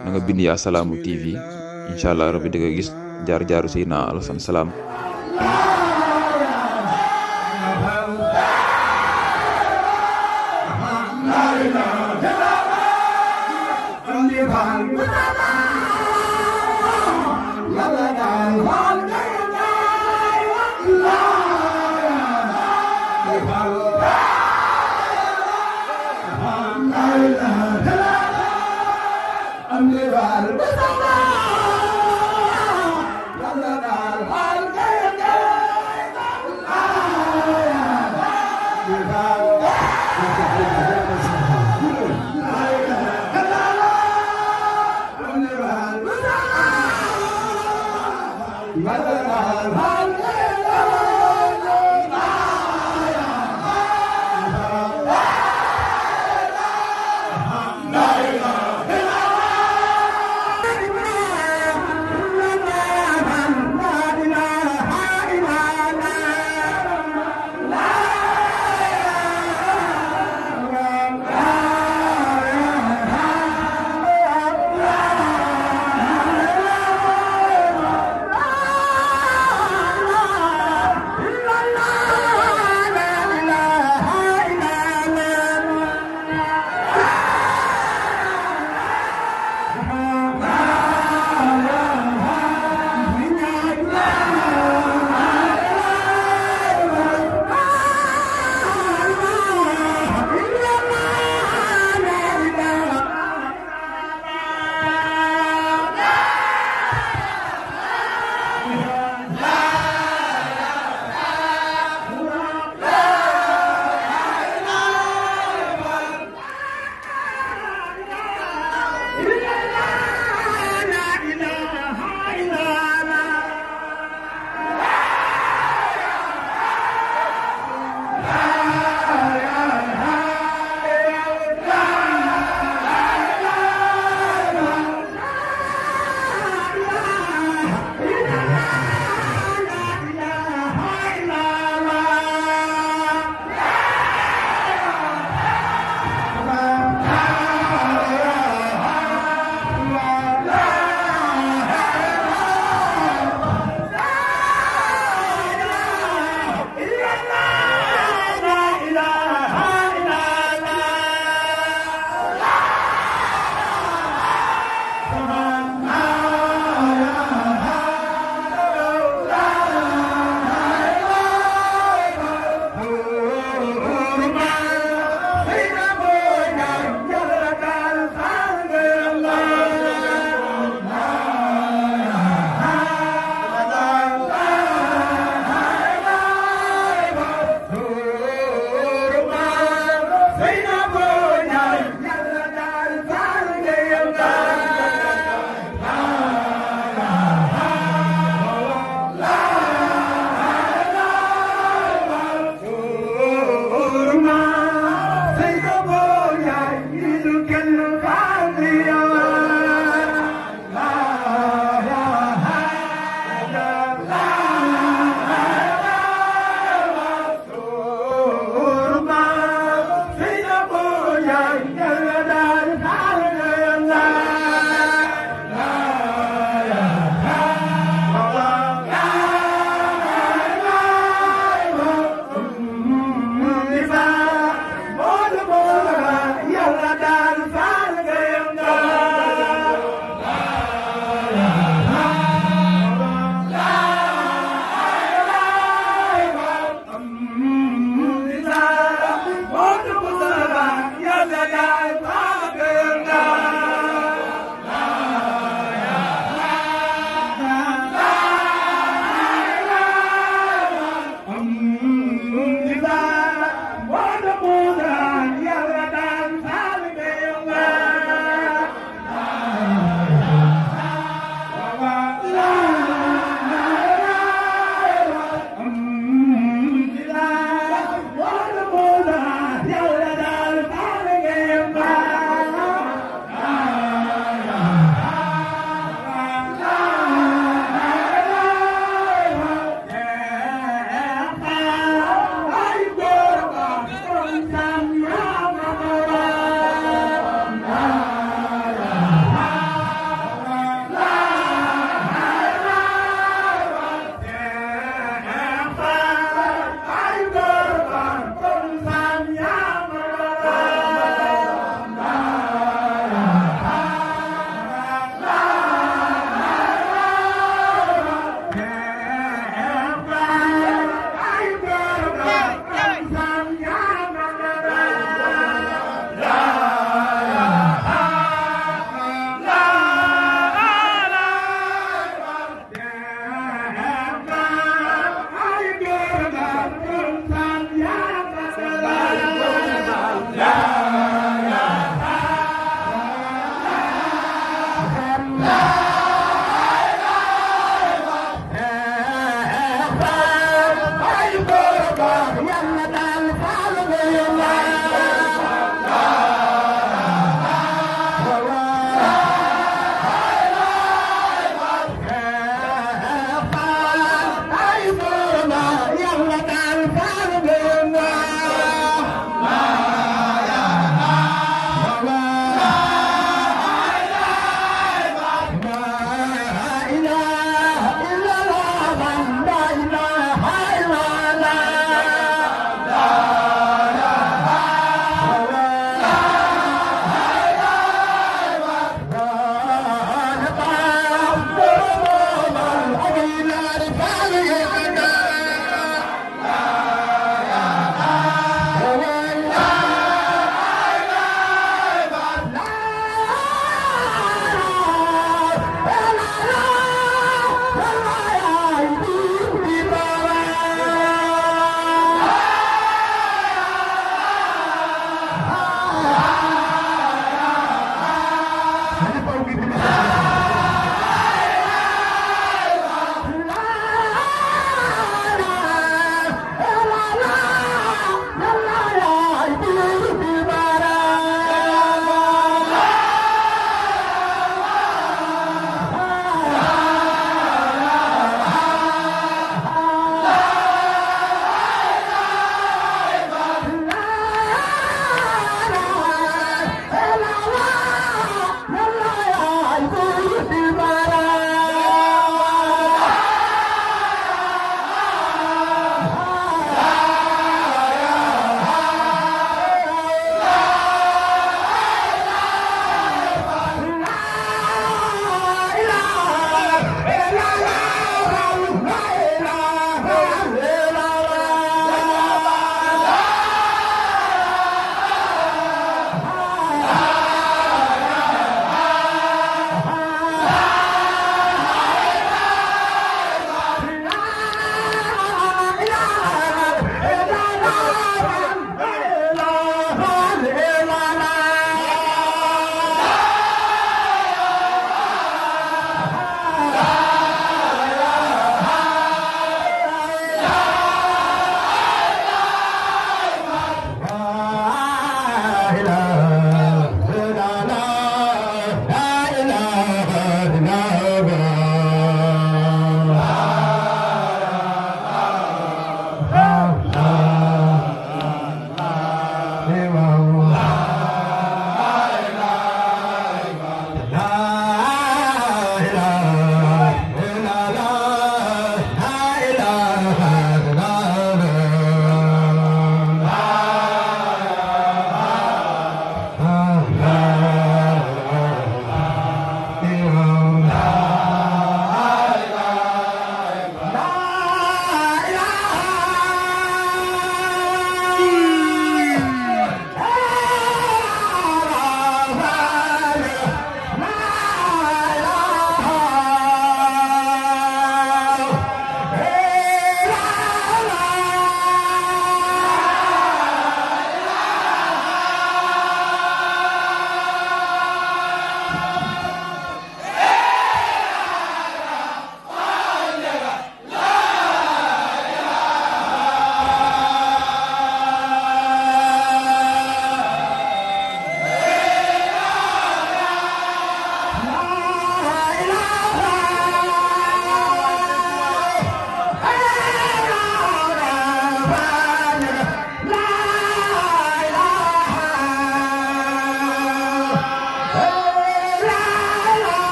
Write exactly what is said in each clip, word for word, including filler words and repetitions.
na nga bind yaa salaamu T V incha allah rabbi di nga gis jaar jaaru Seydina Alassane Salam.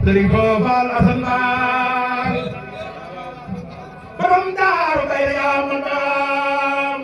Sëriñ Foofal Asan Baay borom daaru bay yaa man baam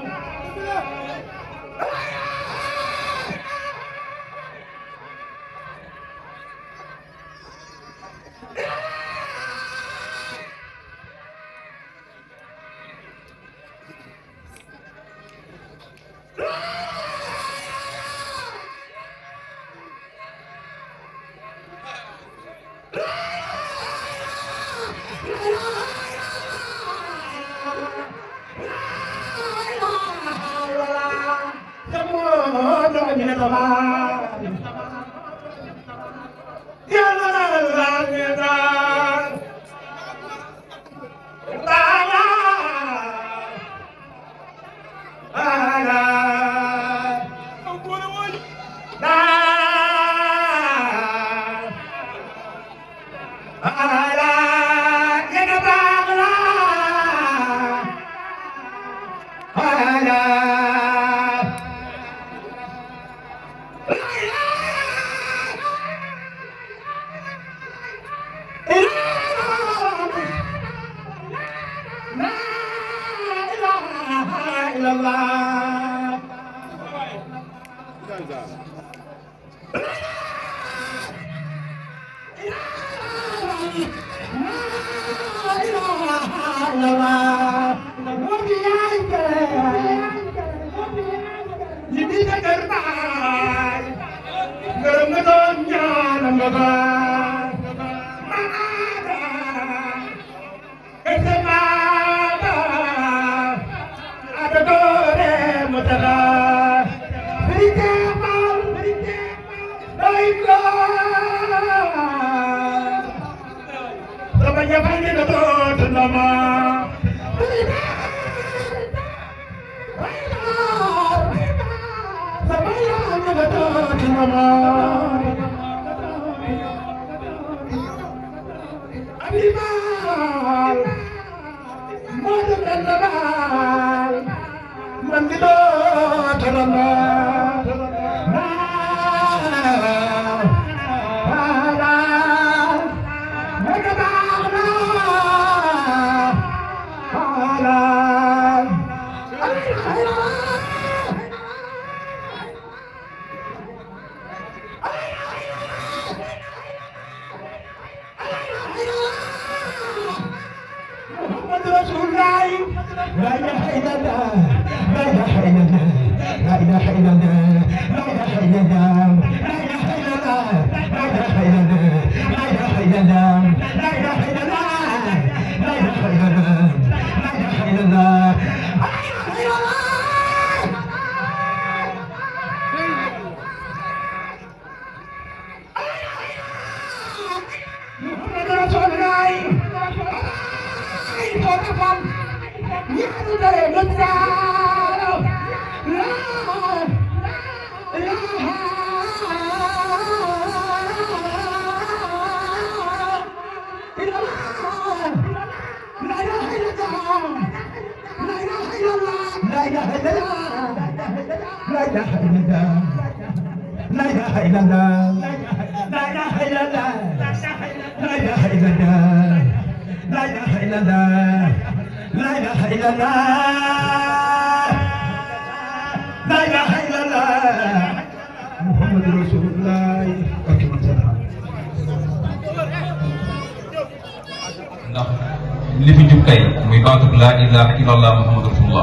li fi jub tey muy baatub laa ilaha illallah muhammadu rasulullah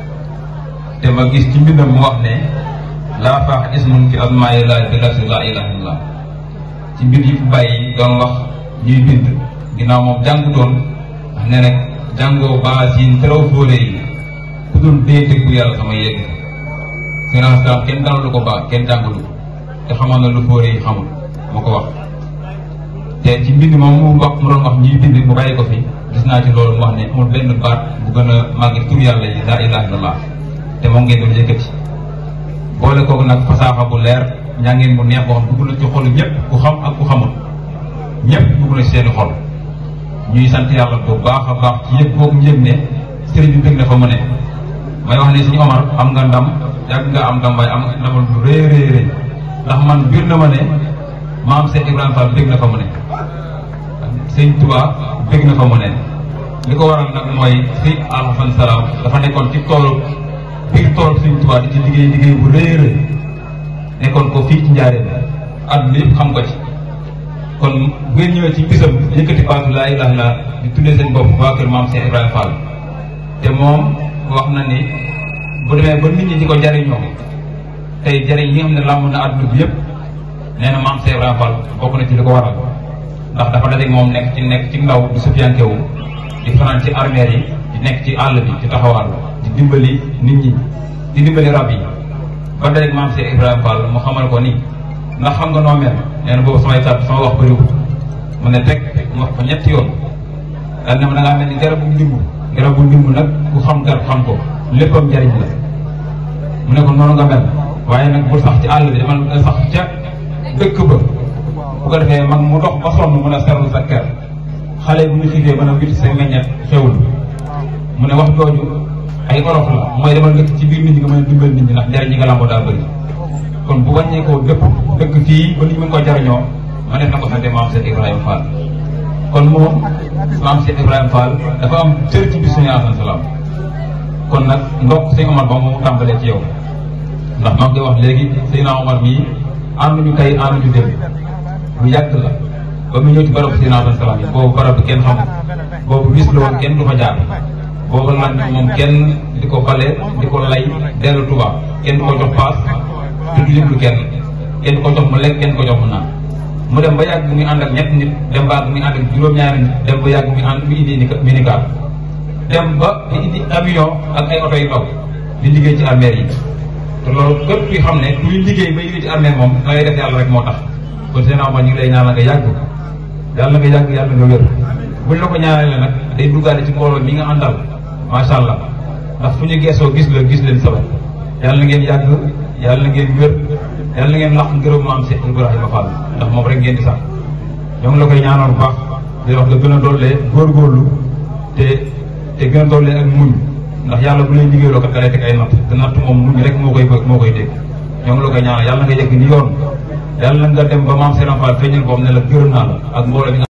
te ma gis ci mbindam mu wax ne laa faax ismun fi asmaa'i llaahi bi lafzi laa ilaha illallah ci mbir yi fi bàyyi doon wax ñuy bind ginnaaw moom jàngutoon wax ne rek jàngoo baasin teraw fóore yi ku dul déete bu yàlla sama yegg sénanstam kenn dalalu ko baax kenn jàngalu te xamal na lu fóore yi xamul moo ko wax te ci mbind moom mu wax mu doon wax ñuy bind mu bàyyi ko fi gis naa ci loolu mu wax ne amul benn baat bu gën a màggi tur yàlla yi laa ilaha illallah te moom ngeen doon yëkkati boole kooku nag fasaaxa bu leer njàngeen bu neex boo xam dugg na ci xolu ñëpp ku xam ak ku xamul ñëpp dugg na ci seeni xol ñuy sant yàlla bu baax a baax ci yëpp boobu yëg ne sëriñ bi bëgg na fa mu ne may wax ne suñu Omar am nga ndam yàgg nga am ndam waaye am nga ndamal lu rëy rëy rëy ndax man biir na ma ne maam Seex Ibrahima Fall bëgg na fa mu ne sëñ Tuubaa bëgg na fa mu ne li ko waral nag mooy sëñ Alxasan Salaam dafa nekkoon ci toolu biir toolu sëñ Tuubaa di ci liggéey liggéey bu rëy rëy nekkoon ko fii ci Njaaréem àdduna yëpp xam ko ci. kon bu ngeen ñëwee ci bisam yëkkati baatu laa ilaaha illallaah di tuddee seen bopp waa kër maam Cheikh Ibrahima Fall te moom wax na ni bu demee ba nit ñi di ko jariñoo tey jariñ yi nga xam ne làmb na àdduna bi yëpp nee na maam Cheikh Ibrahima Fall bokk na ci li ko waral ndax dafa dajeeg moom nekk ci nekk ci ndaw di sufiyankewu di fanaan ci armeer yi di nekk ci àll bi di taxawaal di dimbali nit ñi di dimbali rab yi ba dajeeg maam Cheikh Ibrahima Fall mu xamal ko ni ndax xam nga noo mel nee na boobu samay kàddu sama wax bëriwul mu ne teg mu wax ko ñetti yoon daal ne ma da ngaa mel ni garabu ndimbu garabu ndimbu nag ku xam garab xam ko léppam njariñ la mu ne ko noonu nga mel waaye nag bul sax ci àll bi dama nga sax ca dëkk ba bu ko defee mag mu dox ba sonn mën a serlu sa kër xale bu ñu xiifee mën a witti sa meññet xewul mu ne wax jooju ay olof la mooy demal dëkk ci biir nit ñi nga mën a dimbal nit ñi ndax njariñ ñi nga lamboo daa bëri kon bu wàññee koo dëpp dëkk fii ba nit ñi mën ko jariñoo ma def na ko sante maam Cheikh Ibrahima Fall kon moom maam Cheikh Ibrahima Fall dafa am cër ci bis suñu Alxasan Salaam kon nag ndokk sëñ Omar ba mu tàmbalee ci yow ndax maa ngi koy wax léegi sëñ Omar mii ànduñu kay ànduñu dem lu yàgg la ba mu ñëw ci barab sëñ Alxasan Salaam yi boobu barab bi kenn xamul boobu wis la woon kenn du fa jaar boobu lan moom kenn di ko bale di ko lay dellu Tuubaa kenn du ko jox paas te du yëglu kenn kenn du ko jox mu lekk kenn du ko jox mu naan mu dem ba yàgg muy ànd ak ñett nit dem ba yàgg muy ànd ak juróom-ñaari nit dem ba yàgg muy ànd muy indi minicar dem ba di indi avion ak ay oto yu ndaw di liggéey ci armée yi te loolu képp kuy xam ne kuy liggéey ba liggéey ci armée moom da ngay def yàlla rek moo tax kon seen aw ma ñu ngi lay ñaanal nga yàgg yàlla nga yàgg yàlla nga wér buñ la ko ñaanalee nag day duggaale ci mbooloo mi nga àndal macha allah ndax fu ñu geesoo gis la gis leen sabab yàlla na ngeen yàgg yàlla na ngeen wér yàlla na ngeen laq ngërëm maam Cheikh Ibrahima Fall ndax moom rek ngeen di sax ñoo ngi la koy ñaanal bu baax di wax nga gën a dollee góorgóorlu te te gën a dollee ak muñ ndax yàlla bu lay liggéeyloo kat da lay teg ay natt te natt moom muñ rek moo koy moo koy dégg ñoo ngi la koy ñaanal yàlla nga yegg ni yoon yàlla nga dem ba maam Cheikh Fall feeñal boobu ne la gërëm naa la ak mbooloo